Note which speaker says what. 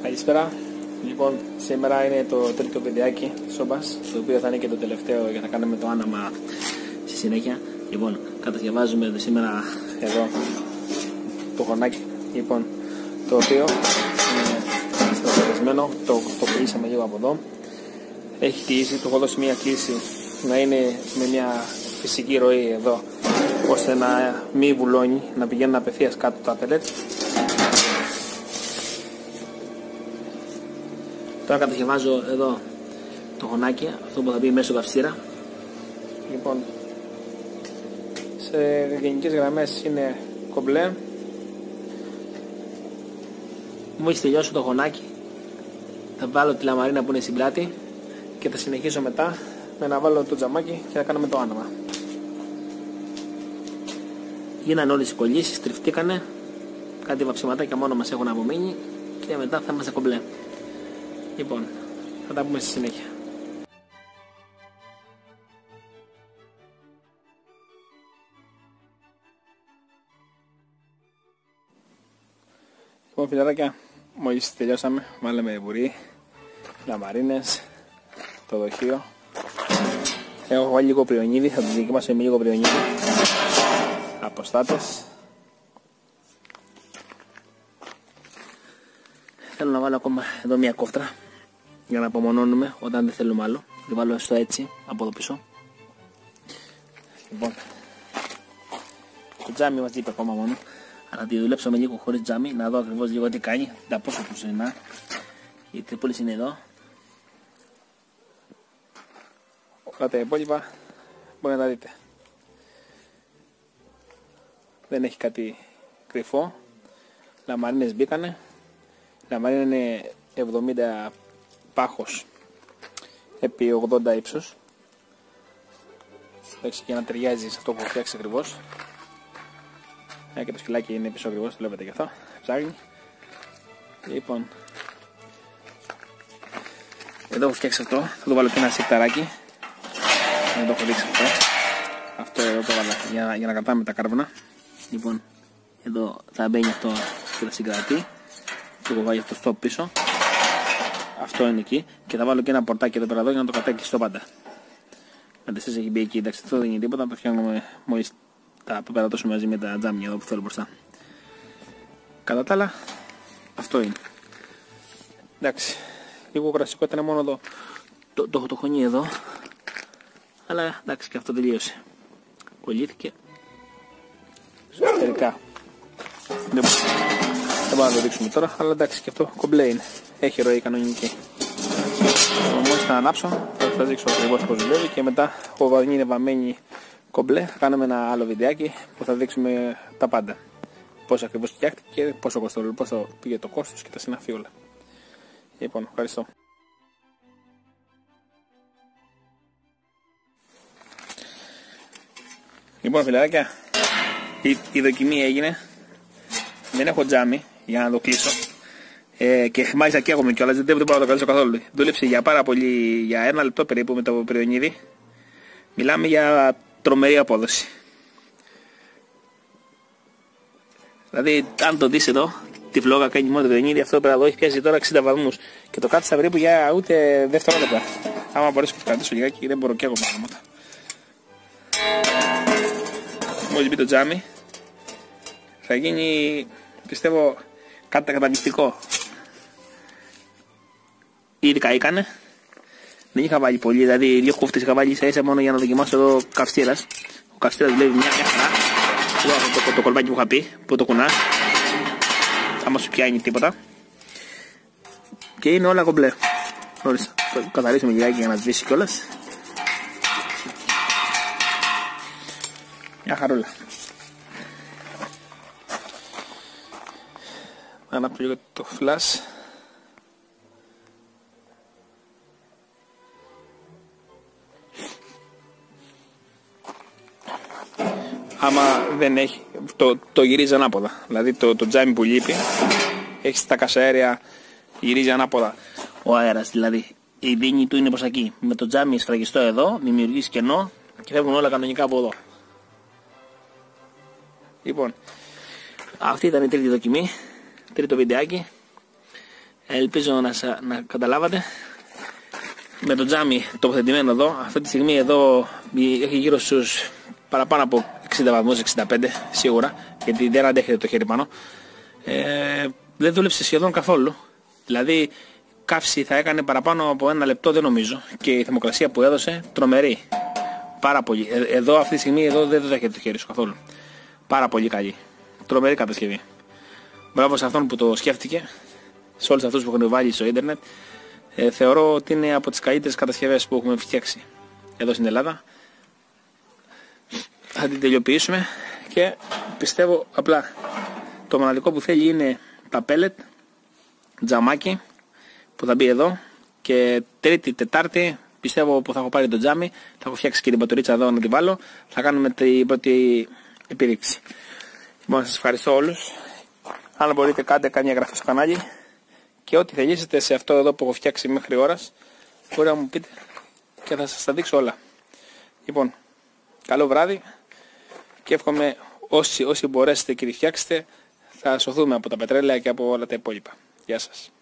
Speaker 1: Καλησπέρα. Λοιπόν, σήμερα είναι το τρίτο βιντεάκι σόμπας, το οποίο θα είναι και το τελευταίο για να κάνουμε το άναμα στη συνέχεια. Λοιπόν, κατασκευάζουμε σήμερα εδώ το χωνάκι, λοιπόν, το οποίο είναι σταθερισμένο, το κλείσαμε λίγο από εδώ. Έχει κλείσει, του έχω δώσει μια κλίση να είναι με μια φυσική ροή εδώ, ώστε να μην βουλώνει, να πηγαίνουν απευθείας κάτω τα πελέτ. Τώρα κατασκευάζω εδώ το χωνάκι, αυτό που θα μπει μέσω καυστήρα. Λοιπόν, σε γενικές γραμμές είναι κομπλέ. Μόλις τελειώσω το χωνάκι, θα βάλω τη λαμαρίνα που είναι στην πλάτη και θα συνεχίσω μετά με να βάλω το τζαμάκι και θα κάνουμε το άναμα. Γίνανε όλες οι κολλήσεις, τριφτήκανε, κάτι βαψιματάκια μόνο μας έχουν απομείνει και μετά θα είμαστε κομπλέ. Λοιπόν, θα τα πούμε στη συνέχεια. Λοιπόν, φιλαράκια, μόλις τελειώσαμε, βάλαμε βουρί, λαμαρίνες, το δοχείο. Έχω βάλει λίγο πριονίδι, θα το δοκιμάσω με λίγο πριονίδι. Αποστάτες. Θέλω να βάλω ακόμα εδώ μια κόφτρα για να απομονώνουμε όταν δεν θέλουμε άλλο. Το βάλω στο έτσι από εδώ πίσω. Λοιπόν, το τζάμι μας λείπει ακόμα μόνο, αλλά θα τη δουλέψουμε λίγο χωρίς τζάμι, να δω ακριβώς λίγο τι κάνει, τα πόσο προσωρινά. Η τρίπολης είναι εδώ. Όλα τα υπόλοιπα μπορεί να τα δείτε. Δεν έχει κάτι κρυφό. Λαμαρίνες μπήκανε. Λαμαρίνα είναι 70 πάχος επί 80 ύψος. Εντάξει, και να ταιριάζει σε αυτό που έχω φτιάξει ακριβώς. Και το σκυλάκι είναι πίσω ακριβώς, το βλέπετε και αυτό. Ψάχνει. Λοιπόν, εδώ έχω φτιάξει αυτό. Θα το βάλω και ένα σιρταράκι. Δεν το έχω δείξει αυτό. Αυτό εδώ το βάλα για να κρατάμε τα κάρβουνα. Λοιπόν, εδώ θα μπαίνει αυτό και θα συγκρατεί. Το έχω βάλει αυτό στο πίσω. Αυτό είναι εκεί. Και θα βάλω και ένα πορτάκι εδώ πέρα εδώ για να το κρατάει κλειστό πάντα. Αντιστοιχώς έχει μπει εκεί. Εντάξει, αυτό δεν είναι τίποτα. Το φτιάχνουμε μόλις τα περατώσουμε μαζί με τα τζάμια εδώ που θέλω μπροστά. Κατά τα άλλα, αυτό είναι. Εντάξει, λίγο κρασικό ήταν μόνο εδώ. Το χωνί εδώ. Αλλά εντάξει, και αυτό τελείωσε. Κολλήθηκε. Εσωτερικά. Δεν μπορούμε να το δείξουμε τώρα, αλλά εντάξει, και αυτό κομπλέ είναι. Έχει ροή κανονική. Μόλις θα ανάψω, θα σας δείξω ακριβώς πώς δουλεύει και μετά ο βαδνή είναι βαμμένη κομπλέ. Θα κάνουμε ένα άλλο βιντεάκι που θα δείξουμε τα πάντα. Πώς ακριβώς φτιάχτηκε και πόσο πήγε το κόστος και τα συναφή όλα. Λοιπόν, ευχαριστώ. Λοιπόν, φιλαράκια, η δοκιμή έγινε. Δεν έχω τζάμι για να το κλείσω. Και μάλιστα καίγομαι κιόλας, δεν μπορώ να το καλύψω καθόλου. Δούλεψε για πάρα πολύ, για 1 λεπτό περίπου με το πριονίδι. Μιλάμε για τρομερή απόδοση. Δηλαδή, αν το δεις εδώ, τη φλόγα κάνει μόνο το πριονίδι, αυτό πέρα εδώ έχει πιάσει τώρα 60 βαθμούς. Και το κάθισα περίπου για ούτε δευτερόλεπτα. Άμα μπορέσω να το κρατήσω λιγάκι, δεν μπορώ και εγώ πράγματα. Μόλις μπει το τζάμι, θα γίνει, πιστεύω, κάτι καταπληκτικό. Ήδη καήκανε. Δεν είχα βάλει πολύ, δηλαδή 2 κούφτες είχα βάλει ίσα μόνο για να δοκιμάσω εδώ καυστήρας. Ο καυστήρας δουλεύει μια χαρά. Εδώ αυτό το κολπάκι που είχα πει, που το κουνάς. Άμα σου πιάνει τίποτα. Και είναι όλα κομπλέ. Ορίστε, το καθαρίσουμε λιγάκι για να σβήσει κιόλας. Μια χαρούλα. Ανάψω λίγο το φλας. Άμα δεν έχει, το γυρίζει ανάποδα. Δηλαδή το τζάμι που λείπει, έχει τα καυσαέρια, γυρίζει ανάποδα ο αέρας. Δηλαδή η δίνη του είναι προς εκεί. Με το τζάμι σφραγιστό εδώ, δημιουργείς κενό και φεύγουν όλα κανονικά από εδώ. Λοιπόν, αυτή ήταν η τρίτη δοκιμή, τρίτο βιντεάκι. Ελπίζω να καταλάβατε. Με το τζάμι τοποθετημένο εδώ, αυτή τη στιγμή εδώ έχει γύρω στους παραπάνω από 60 βαθμούς, 65 σίγουρα, γιατί δεν αντέχεται το χέρι πάνω. Δεν δούλεψε σχεδόν καθόλου. Δηλαδή καύση θα έκανε παραπάνω από 1 λεπτό, δεν νομίζω. Και η θερμοκρασία που έδωσε τρομερή. Πάρα πολύ. Εδώ αυτή τη στιγμή εδώ δεν το δέχεται το χέρι σου καθόλου. Πάρα πολύ καλή. Τρομερή κατασκευή. Μπράβο σε αυτόν που το σκέφτηκε. Σε όλους αυτούς που έχουν βάλει στο ίντερνετ. Θεωρώ ότι είναι από τις καλύτερες κατασκευές που έχουμε φτιάξει εδώ στην Ελλάδα. Θα την τελειοποιήσουμε και πιστεύω απλά το μοναδικό που θέλει είναι τα πέλετ, τζαμάκι που θα μπει εδώ, και Τρίτη, Τετάρτη πιστεύω που θα έχω πάρει το τζάμι, θα έχω φτιάξει και την πατουρίτσα εδώ να την βάλω, θα κάνουμε την πρώτη επίδειξη. Λοιπόν, σας ευχαριστώ όλους. Αν μπορείτε κάντε καμία εγγραφή στο κανάλι και ό,τι θελήσετε σε αυτό εδώ που έχω φτιάξει μέχρι ώρας μπορεί να μου πείτε και θα σας τα δείξω όλα. Λοιπόν, καλό βράδυ και εύχομαι όσοι μπορέσετε και τη φτιάξετε θα σωθούμε από τα πετρέλαια και από όλα τα υπόλοιπα. Γεια σας.